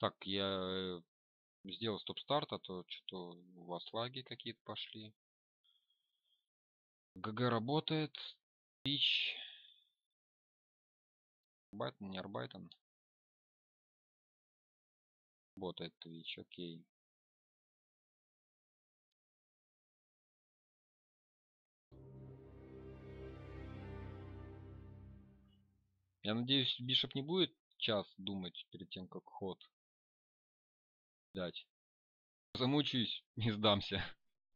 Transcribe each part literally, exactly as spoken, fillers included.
Так, я э, сделал стоп-старт, а то что-то у вас лаги какие-то пошли. ГГ работает. Twitch. Арбайтон, не Арбайтон. Работает Twitch, окей. Я надеюсь, Бишоп не будет час думать перед тем, как ход дать. Замучаюсь, не сдамся.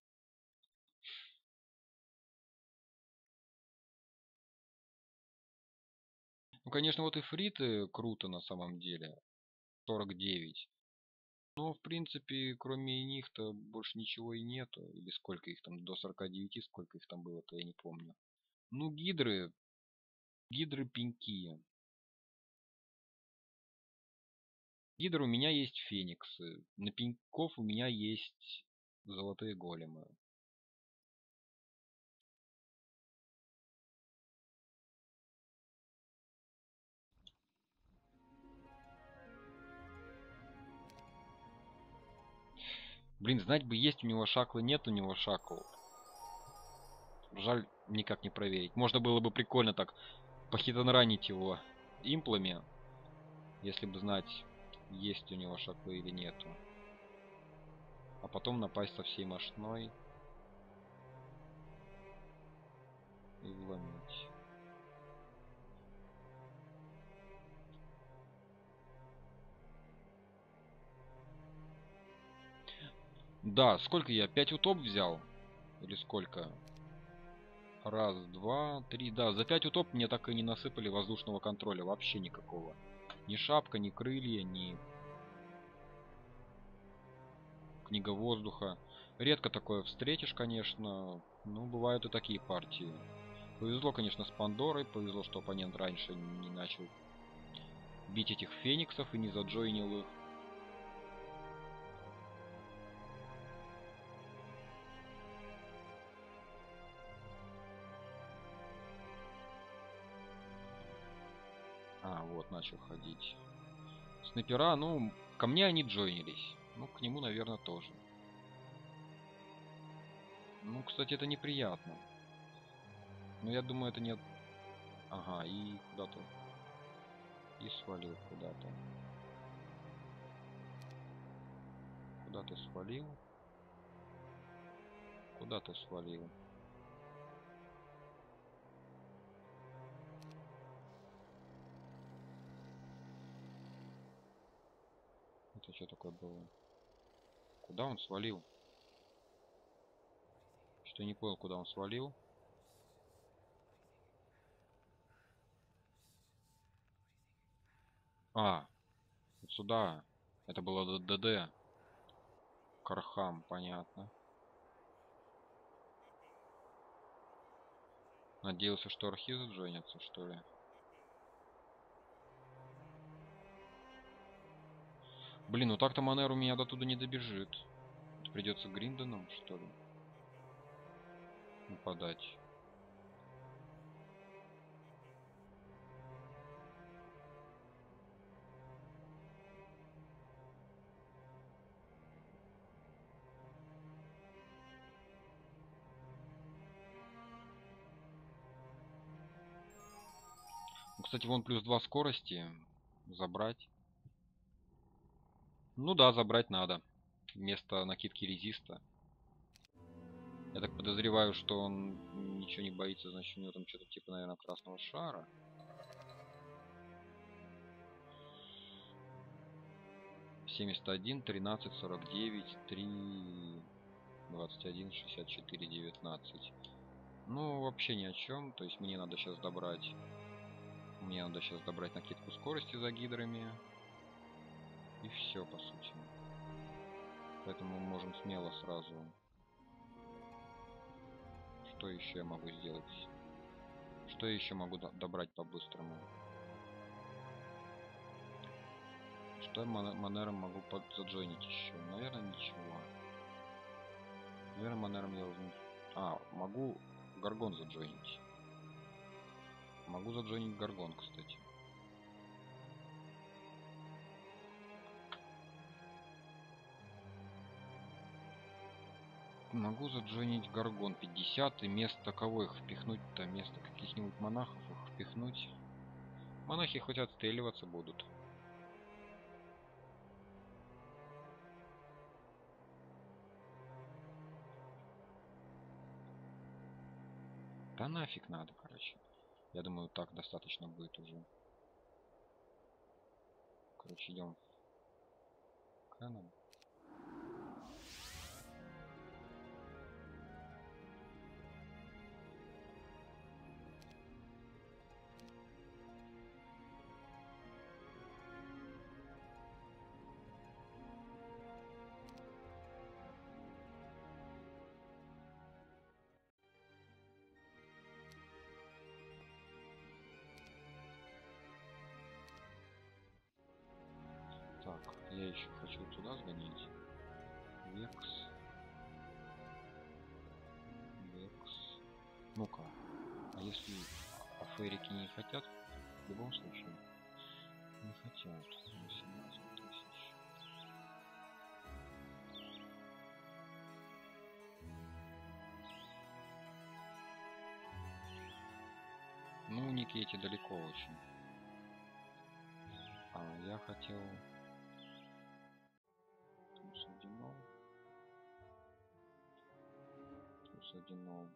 Ну, конечно, вот и фриты круто на самом деле. сорок девять. Но, в принципе, кроме них-то больше ничего и нету. Или сколько их там, до сорока девяти, сколько их там было-то, я не помню. Ну, гидры. Гидры пеньки. Гидр у меня есть фениксы. На пеньков у меня есть золотые големы. Блин, знать бы, есть у него шаклы, нет у него шакл. Жаль, никак не проверить. Можно было бы прикольно так похитонранить его имплами, если бы знать, есть у него шаклы или нету. А потом напасть со всей мощной и вломить. Да, сколько я? пять утоп взял? Или сколько? Раз, два, три. Да, за пять утоп мне так и не насыпали воздушного контроля. Вообще никакого. Ни шапка, ни крылья, ни книга воздуха. Редко такое встретишь, конечно. Ну, бывают и такие партии. Повезло, конечно, с Пандорой. Повезло, что оппонент раньше не начал бить этих фениксов и не заджойнил их. А, вот, начал ходить. Снайпера, ну, ко мне они джойнились. Ну, к нему, наверное, тоже. Ну, кстати, это неприятно. Но я думаю, это не... Ага, и куда-то... И свалил куда-то. Куда ты свалил? Куда ты свалил? Это что такое было? Куда он свалил? Что я не понял, куда он свалил. А, вот сюда. Это было ДД. Кархам, понятно. Надеялся, что архи заджойнятся, что ли? Блин, ну так-то Манер у меня до туда не добежит. Это придется Гриндоном, что ли? Нападать. Ну, кстати, вон плюс два скорости. Забрать. Ну да, забрать надо. Вместо накидки резиста. Я так подозреваю, что он ничего не боится, значит у него там что-то типа, наверное, красного шара. семьдесят один, тринадцать, сорок девять, три, двадцать один, шестьдесят четыре, девятнадцать. Ну, вообще ни о чем. То есть мне надо сейчас добрать... Мне надо сейчас добрать накидку скорости за гидрами. И все, по сути. Поэтому мы можем смело сразу... Что еще я могу сделать? Что я еще могу до добрать по-быстрому? Что я мон Манером могу заджойнить еще? Наверное, ничего. Наверное, Манером я уже... А, могу Гаргон заджойнить. Могу заджойнить Гаргон, кстати. Могу заджойнить Гаргон пятьдесят, и вместо кого их впихнуть-то? Вместо каких-нибудь монахов их впихнуть? Монахи хоть отстреливаться будут. Да нафиг надо, короче. Я думаю, так достаточно будет уже. Короче, идем к Кэнам. Так, я еще хочу туда сгонять. Векс. Векс. Ну-ка. А если аферики не хотят? В любом случае. Не хотят. восемнадцать тысяч. Ну, ники эти далеко очень. А я хотел... Плюс один ноль. Плюс один ноль.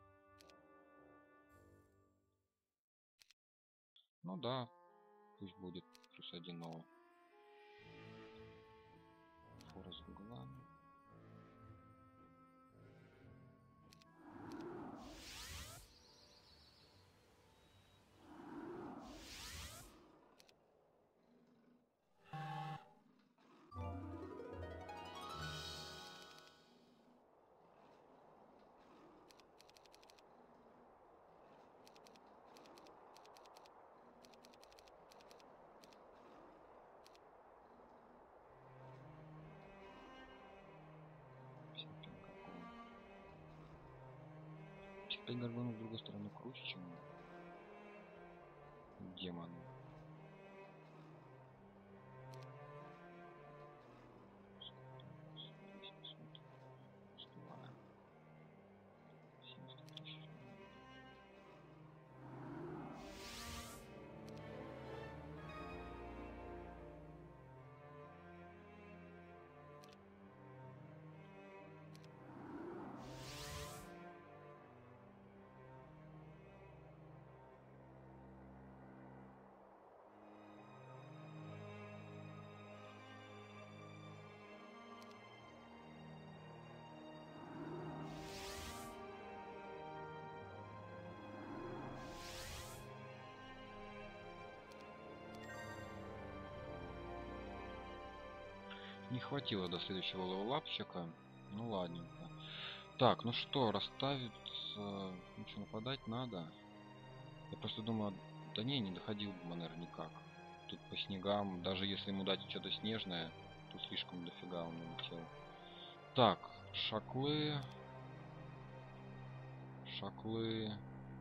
Ну да, пусть будет плюс один ноль. Фора с углами. пять гаргонов с другой стороны круче, чем демон. Не хватило до следующего левелапчика. Ну ладненько. Так, ну что, расставить... Ну что, нападать надо? Я просто думаю, да не, не доходил бы Манер никак. Тут по снегам, даже если ему дать что-то снежное, тут слишком дофига он улетел. Так, шаклы... Шаклы...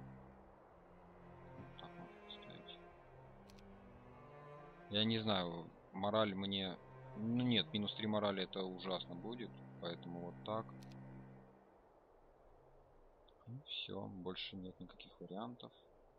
Вот так можно поставить. Я не знаю, мораль мне... Ну нет, минус три морали это ужасно будет, поэтому вот так. Ну, все, больше нет никаких вариантов.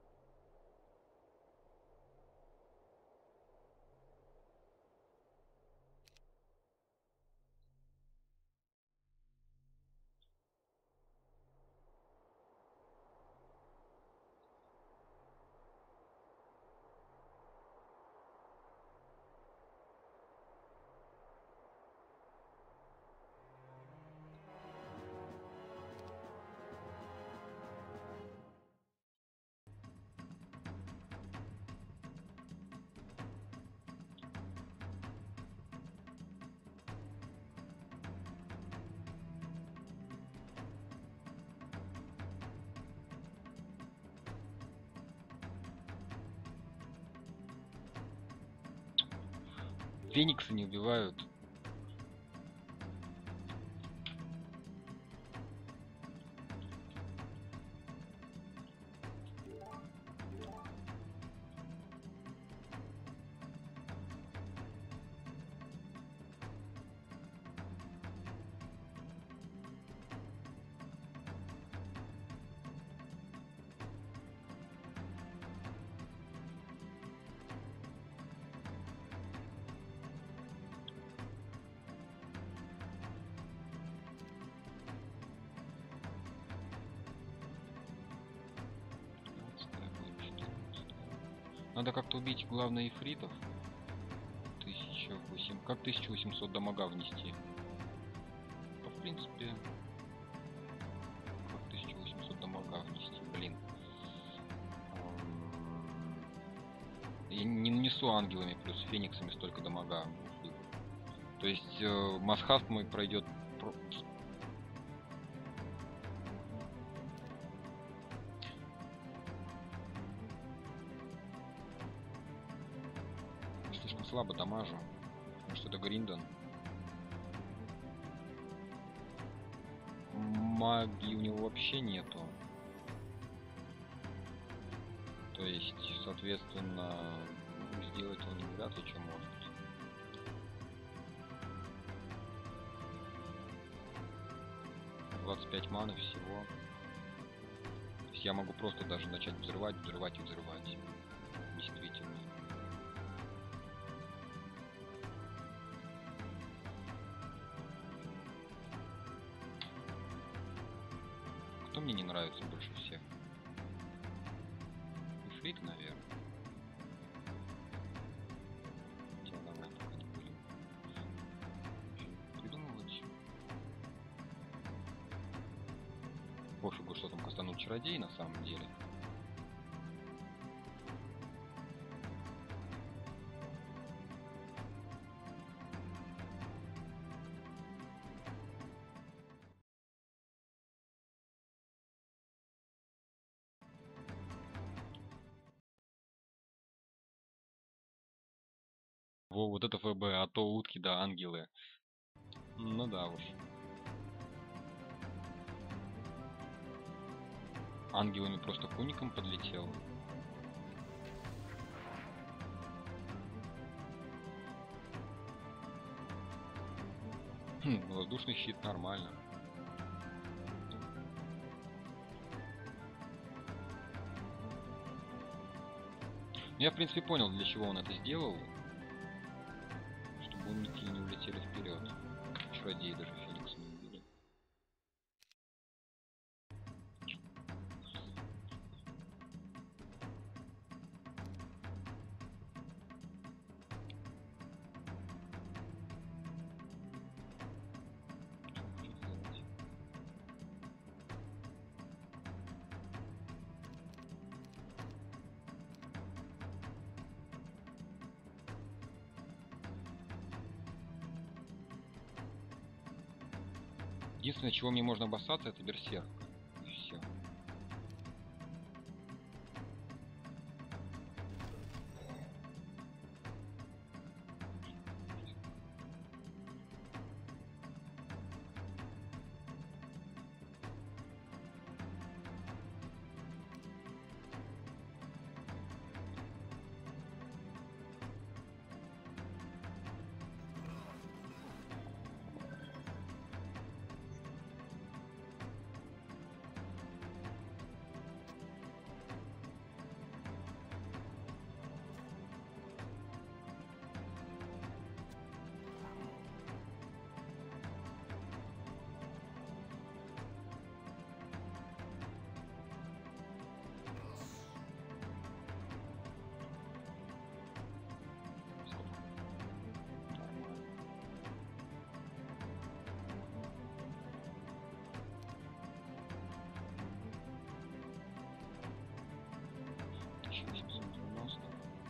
Фениксы не убивают. Надо как-то убить главное ифритов. тысяча восемь. Как тысяча восемьсот дамага внести? Да, в принципе... Как тысяча восемьсот дамага внести? Блин. Я не нанесу ангелами плюс фениксами столько дамага. То есть э, масхаст мой пройдет... Про... Слишком слабо дамажу. Потому что это Гриндон. Магии у него вообще нету. То есть, соответственно, сделать он вряд ли что может. двадцать пять маны всего. То есть я могу просто даже начать взрывать, взрывать и взрывать. Действительно. Кто мне не нравится больше всех? Ифрит, наверное. Хотя давай пока не будем придумывать. Пофигу, что там кастанут чародей на самом деле. Во, вот это ФБ, а то утки да ангелы. Ну да уж. Ангелами просто куником подлетел. Хм, воздушный щит нормально. Я в принципе понял, для чего он это сделал. Чтобы уники не улетели вперед. Чародеи даже феникс не убили. Единственное, чего мне можно опасаться, это берсерк. И все. тысяча восемьсот девяносто.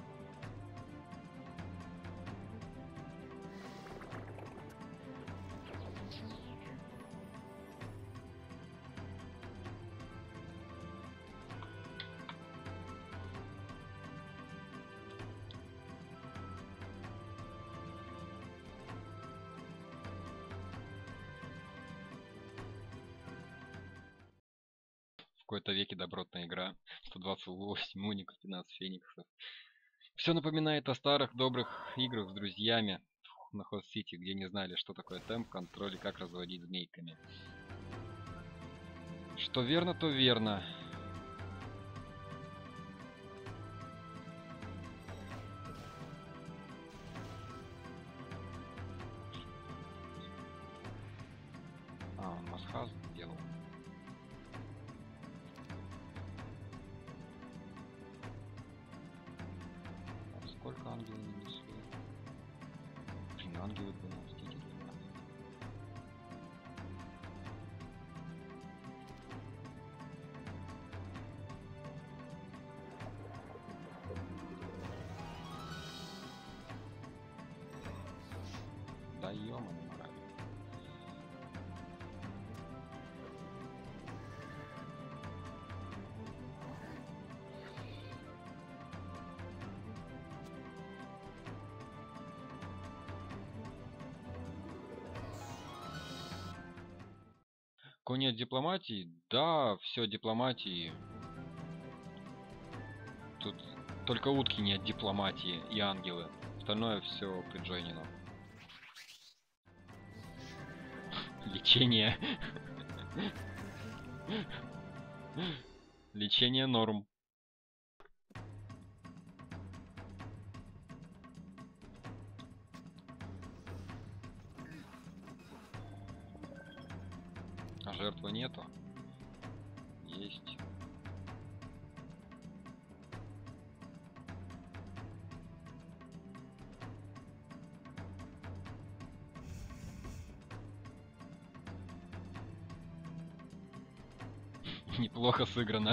В какой-то веке добротная игра. сто двадцать восемь уников, пятнадцать фениксов. Все напоминает о старых добрых играх с друзьями на Хост-Сити, где не знали, что такое темп, контроль и как разводить змейками. Что верно, то верно. А, он масхаз сделал. сколько ангелы нанесли? Блин, ангелы двенадцать, эти двенадцать. Да ёманый мораль. Конец дипломатии? Да, все дипломатии. Тут только утки не от дипломатии и ангелы. Остальное все приджойнено. Лечение. Лечение норм. А жертвы нету? Есть. Неплохо сыграно.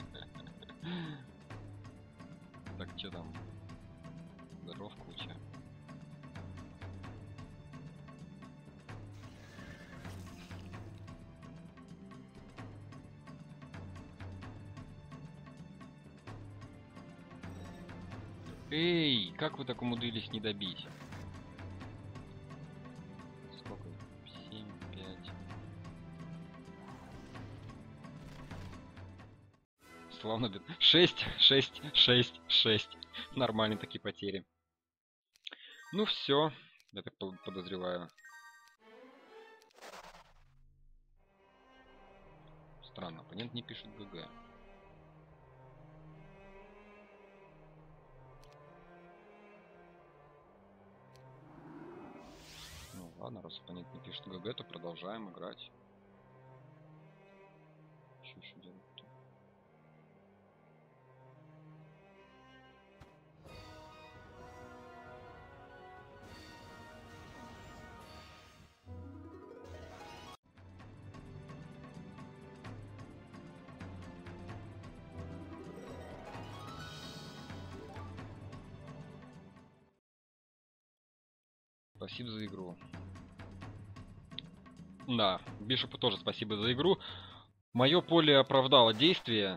Так, что там? Здоров, куча. Эй, как вы так умудрились не добить? Сколько? семь, пять. Славно. шесть, шесть, шесть, шесть. Нормальные такие потери. Ну все, я так подозреваю. Странно, оппонент не пишет ГГ. Ну ладно, раз оппонент не пишет ГГ, то продолжаем играть. Что еще делать-то? Спасибо за игру. Да, Бишопу тоже спасибо за игру. Мое поле оправдало действие.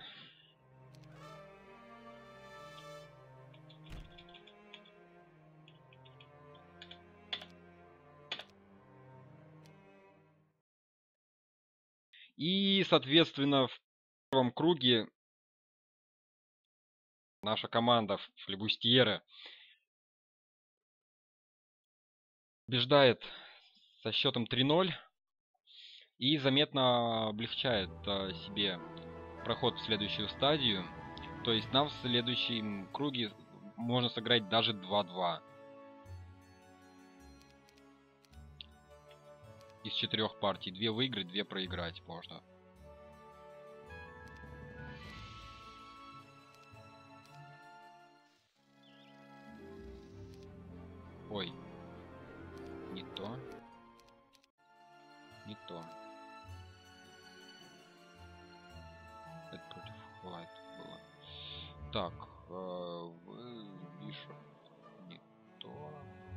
И, соответственно, в первом круге наша команда флебустьеры побеждает со счетом три ноль и заметно облегчает э, себе проход в следующую стадию. То есть нам в следующем круге можно сыграть даже два-два. Из четырех партий. Две выиграть, две проиграть можно. Ой. Не то. Не то. Это против White было. Так. Э, Бишоп. Не то.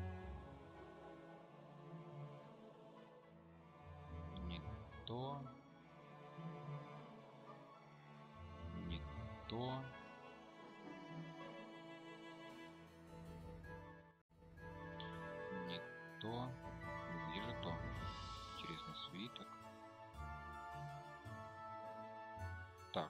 Не то. Не то. Не то. Ближе то. Интересно, свиток. Так.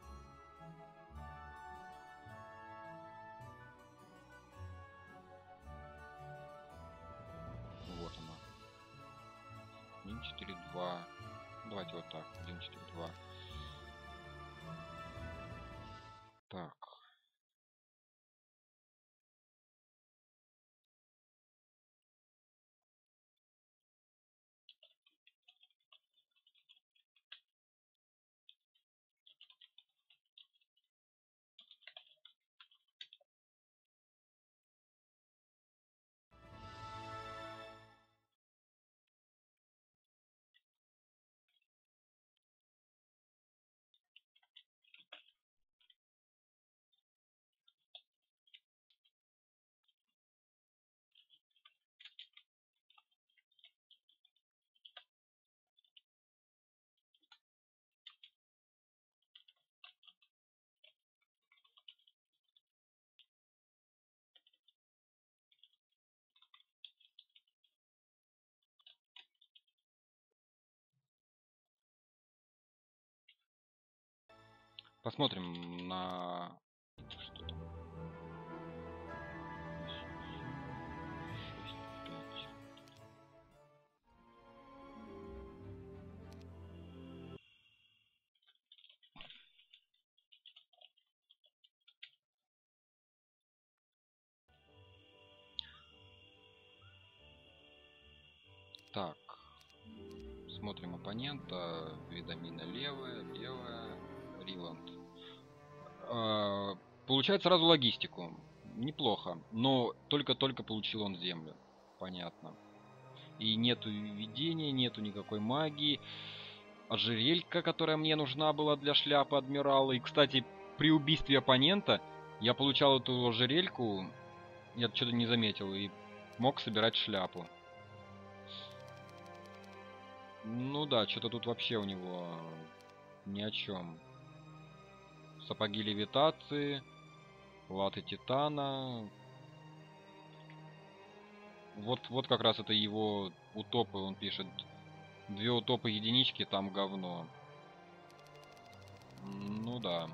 Вот она. один четыре два. Давайте вот так. один четыре два. Так. Посмотрим на... Что там? шесть, пять. Так. Смотрим оппонента. Видамина левая, левая. Риланд. А, получает сразу логистику. Неплохо. Но только-только получил он землю. Понятно. И нету видения, нету никакой магии. Ожерелька, которая мне нужна была для шляпы адмирала. И, кстати, при убийстве оппонента я получал эту ожерельку. Я что-то не заметил. И мог собирать шляпу. Ну да, что-то тут вообще у него ни о чем. Сапоги левитации, латы титана. Вот, вот как раз это его утопы, он пишет. Две утопы единички, там говно. Ну да.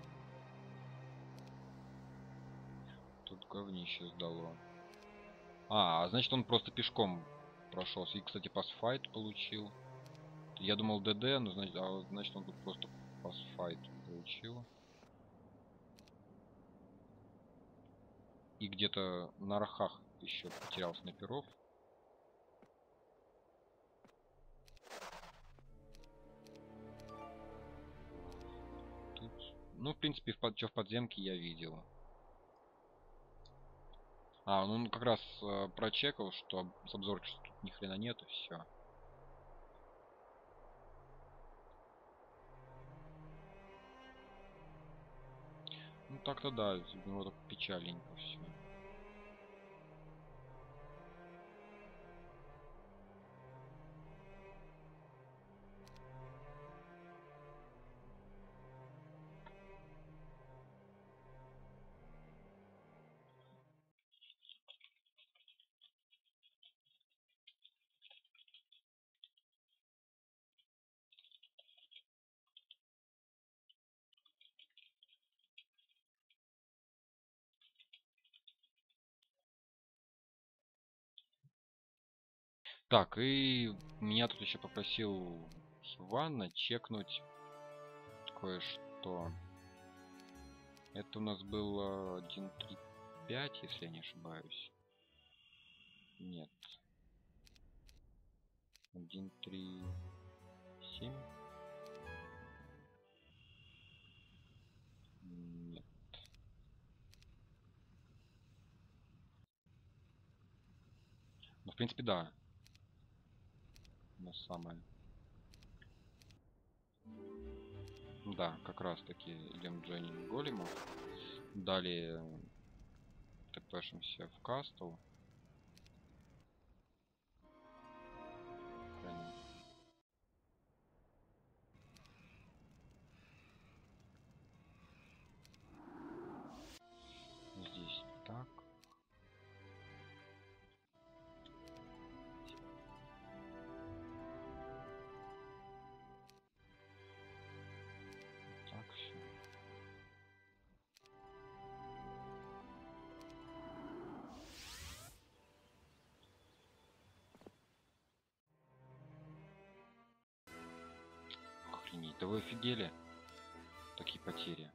Тут говнище сдало. А, значит он просто пешком прошелся. И, кстати, пасфайт получил. Я думал ДД, но значит, а, значит он тут просто пасфайт получил. И где-то на архах еще потерял снайперов. Тут... Ну, в принципе, в, под... что в подземке я видел. А, ну он как раз э, прочекал, что с обзорчеством тут ни хрена нет, и все. Ну так-то да, у него так печаленько все. Так, и меня тут еще попросил Шванна чекнуть кое-что. Это у нас было один три пять, если я не ошибаюсь. Нет. один три семь. Нет. Ну, в принципе, да. На самое. Да, как раз таки идем Джонни Големов. Далее тпшимся в Кастл. Здесь так. Так все. Охренеть, да вы офигели? Такие потери.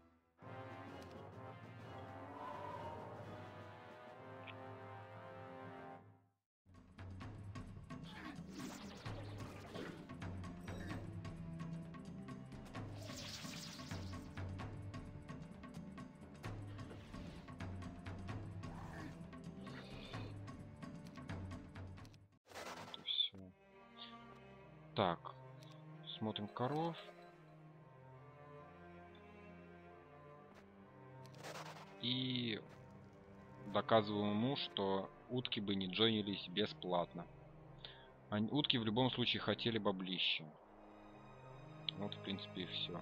Это все. Так, смотрим коров. И доказываем ему, что утки бы не джойнились бесплатно. Они, утки в любом случае хотели баблище. Вот, в принципе, и все.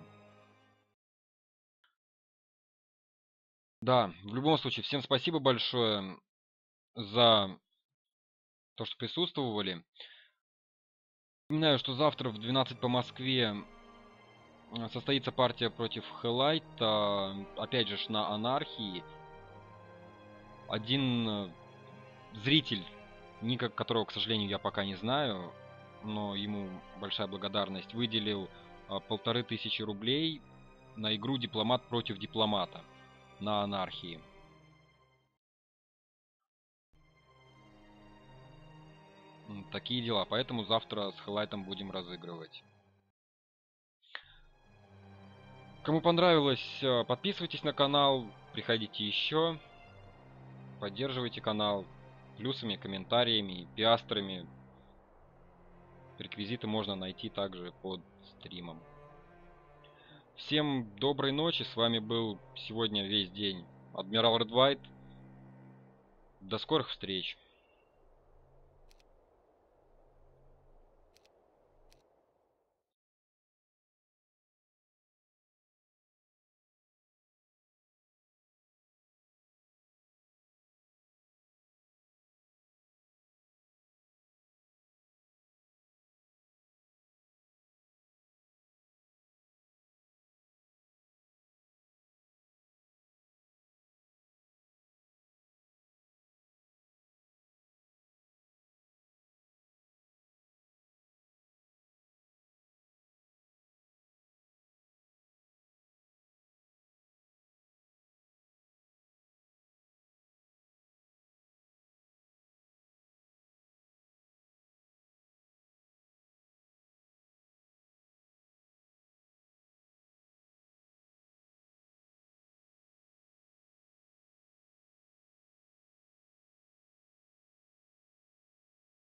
Да, в любом случае, всем спасибо большое за то, что присутствовали. Напоминаю, что завтра в двенадцать по Москве состоится партия против Хелайта, опять же на анархии. Один зритель, ника которого, к сожалению, я пока не знаю, но ему большая благодарность, выделил полторы тысячи рублей на игру дипломат против дипломата на анархии. Такие дела, поэтому завтра с Хелайтом будем разыгрывать. Кому понравилось, подписывайтесь на канал, приходите еще, поддерживайте канал плюсами, комментариями, пиастрами. Реквизиты можно найти также под стримом. Всем доброй ночи, с вами был сегодня весь день Адмирал Red White. До скорых встреч!